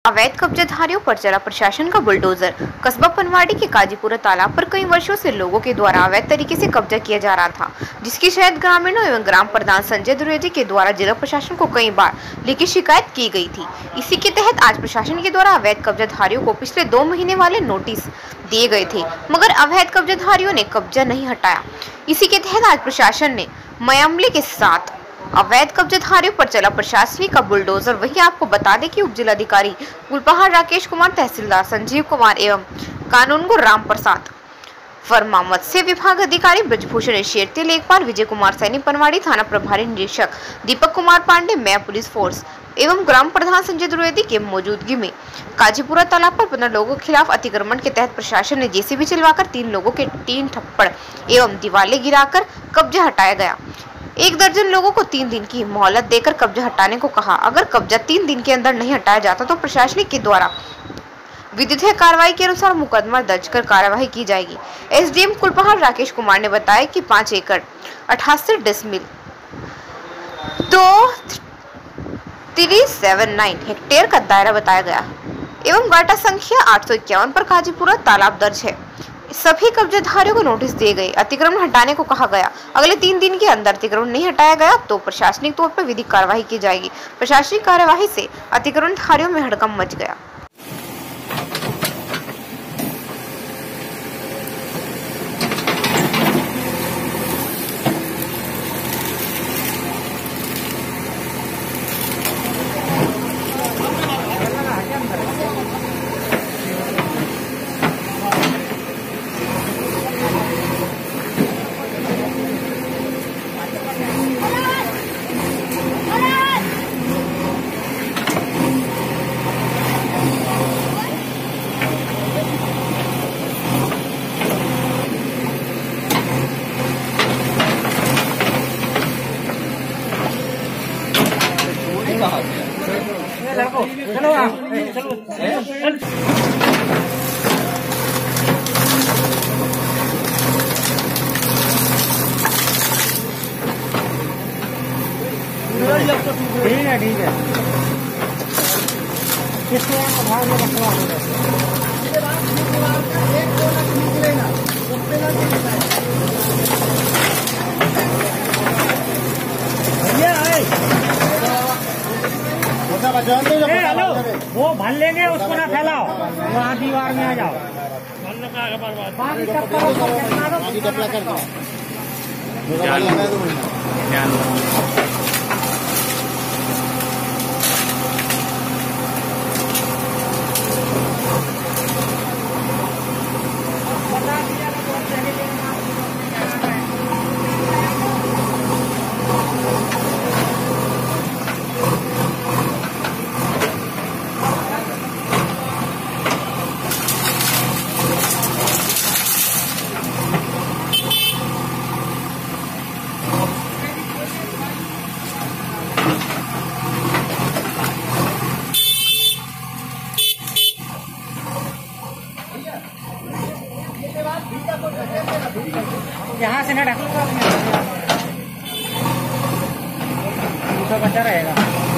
अवैध कब्जाधारियों पर चला प्रशासन का बुलडोजर। कस्बा पनवाड़ी के काजीपुरा तालाब पर कई वर्षों से लोगों के द्वारा अवैध तरीके से कब्जा किया जा रहा था, जिसकी शायद ग्रामीणों एवं ग्राम प्रधान संजय द्विवेदी के द्वारा जिला प्रशासन को कई बार लिखित शिकायत की गई थी। इसी के तहत आज प्रशासन के द्वारा अवैध कब्जाधारियों को पिछले 2 महीने वाले नोटिस दिए गए थे, मगर अवैध कब्जाधारियों ने कब्जा नहीं हटाया। इसी के तहत आज प्रशासन ने मामले के साथ अवैध कब्जाधारियों पर चला प्रशासनिक का बुलडोजर। वहीं आपको बता दें कि उप जिलाधिकारी कुलपहाड़ राकेश कुमार, तहसीलदार संजीव कुमार एवं कानूनगो राम प्रसाद वर्मा, मत्स्य विभाग अधिकारी ब्रजभूषण शेरती, लेखपाल विजय कुमार सैनी, पनवाड़ी थाना प्रभारी निरीक्षक दीपक कुमार पांडे, मैं पुलिस फोर्स एवं ग्राम प्रधान संजय द्विवेदी के मौजूदगी में काजीपुरा तालाब पर 15 लोगों के खिलाफ अतिक्रमण के तहत प्रशासन ने जेसीबी चलवाकर 3 लोगों के 3 थप्पड़ एवं दीवारें गिराकर कब्जा हटाया गया। 1 दर्जन लोगों को 3 दिन की मोहलत देकर कब्जा हटाने को कहा। अगर कब्जा 3 दिन के अंदर नहीं हटाया जाता तो प्रशासनिक के द्वारा विधिक कार्रवाई के अनुसार मुकदमा दर्ज कर कार्रवाई की जाएगी। एसडीएम कुलपहाड़ राकेश कुमार ने बताया कि 5 एकड़ 88 डेसिमिल तो 379 हेक्टेयर का दायरा बताया गया एवं गाटा संख्या 851 पर काजीपुरा तालाब दर्ज है। सभी कब्जाधारियों को नोटिस दिए गए, अतिक्रमण हटाने को कहा गया। अगले 3 दिन के अंदर अतिक्रमण नहीं हटाया गया तो प्रशासनिक तौर पर विधिक कार्रवाई की जाएगी। प्रशासनिक कार्यवाही से अतिक्रमणकारियों में हड़कंप मच गया। चलो चलो ठीक है किसको भाव में रखवा हेलो वो भर लेंगे, उसको ना फैलाओ, वहाँ दीवार में आ जाओ। यहाँ से ना ढक तो बचा रहेगा।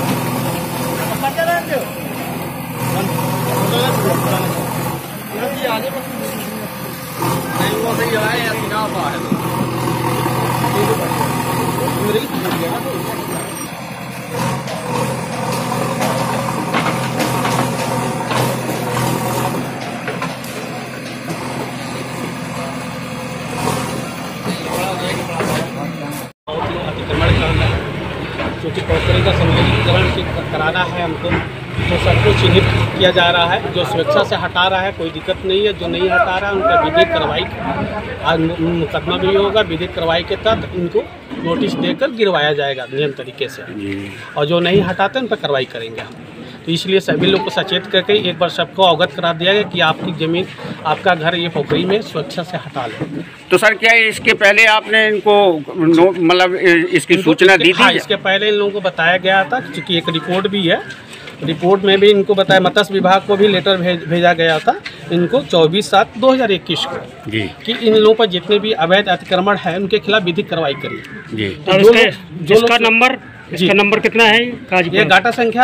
क्योंकि प्रॉपर्टी का संविलीकरण कराना है हमको, तो सबको चिन्हित किया जा रहा है। जो स्वेच्छा से हटा रहा है कोई दिक्कत नहीं है, जो नहीं हटा रहा है उनका विधिक कार्रवाई, आज मुकदमा भी होगा। विधिक कार्रवाई के तहत इनको नोटिस देकर गिरवाया जाएगा नियम तरीके से, और जो नहीं हटाते उन पर कार्रवाई करेंगे हम। तो इसलिए सभी लोग को सचेत करके एक बार सबको अवगत करा दिया गया कि आपकी ज़मीन, आपका घर ये पोखरी में स्वेच्छा से हटा लें। तो सर क्या इसके पहले आपने इनको मतलब इसकी सूचना दी थी? हाँ, इसके पहले इन लोगों को बताया गया था, क्योंकि एक रिपोर्ट भी है। रिपोर्ट में भी इनको बताया, मत्स्य विभाग को भी लेटर भेजा गया था इनको 24/7/2021 को जी, कि इन लोगों पर जितने भी अवैध अतिक्रमण है उनके खिलाफ विधिक कार्रवाई करिए जी। और इसका नंबर इसका नंबर कितना है ये गाटा संख्या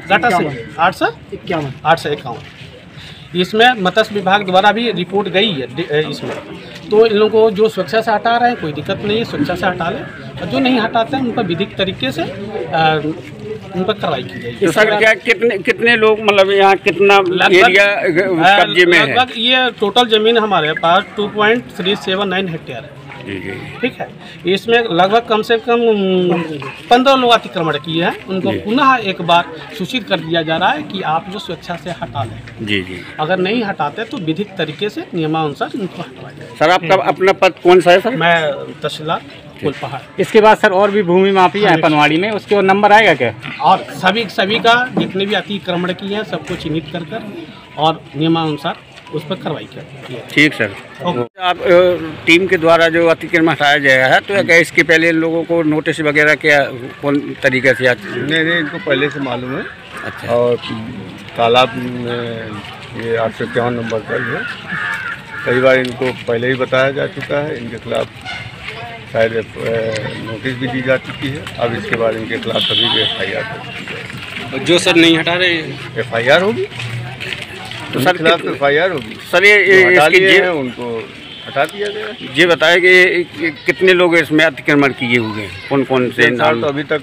851। इसमें मत्स्य विभाग द्वारा भी रिपोर्ट गई है इसमें, तो इन लोगों को जो सुरक्षा से हटा रहे हैं कोई दिक्कत नहीं है, सुरक्षा से हटा लें, और जो नहीं हटाते हैं उन पर विधिक तरीके से उन पर कार्रवाई की जाएगी। तो सर क्या कितने लोग मतलब यहाँ कितना एरिया कब्जे में है? लगभग ये टोटल जमीन हमारे पास 2.379 हेक्टेयर है। ठीक है, इसमें लगभग कम से कम 15 लोग अतिक्रमण किए हैं, उनको पुनः एक बार सूचित कर दिया जा रहा है कि आप जो स्वेच्छा से हटा लें। जी। अगर नहीं हटाते तो विधिक तरीके से नियमानुसार उनको हटवाया जाए। सर आपका अपना पद कौन सा है सर? मैं तहसीलदार फुलपहाड़। इसके बाद सर और भी भूमि माफिया है पनवाड़ी में, उसके और नंबर आएगा क्या? और सभी का जितने भी अतिक्रमण किए हैं सबको चिन्हित कर और नियमानुसार उस पर कार्रवाई की। ठीक सर। आप टीम के द्वारा जो अतिक्रमण हटाया गया है, तो क्या इसके पहले लोगों को नोटिस वगैरह क्या कौन तरीके से नहीं इनको पहले से मालूम है। अच्छा। और तालाब में ये 851 नंबर का है, कई बार इनको पहले ही बताया जा चुका है, इनके खिलाफ शायद नोटिस भी दी जा चुकी है। अब इसके बाद इनके खिलाफ सभी भी FIR कर चुकी है। जो सर नहीं हटा रहे FIR होगी, तो सर खिलाफ FIR होगी। सर ये उनको हटा दिया गया। ये बताया कि कितने लोग इसमें अतिक्रमण किए हुए हैं, कौन कौन से नाम? तो अभी तक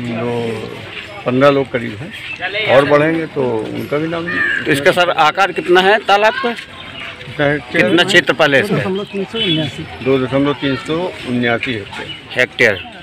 15 लोग करीब हैं, और बढ़ेंगे तो उनका भी नाम। तो इसका सर आकार कितना है तालाब का? कितना क्षेत्रफल है इसका? 2.379 हेक्टेयर।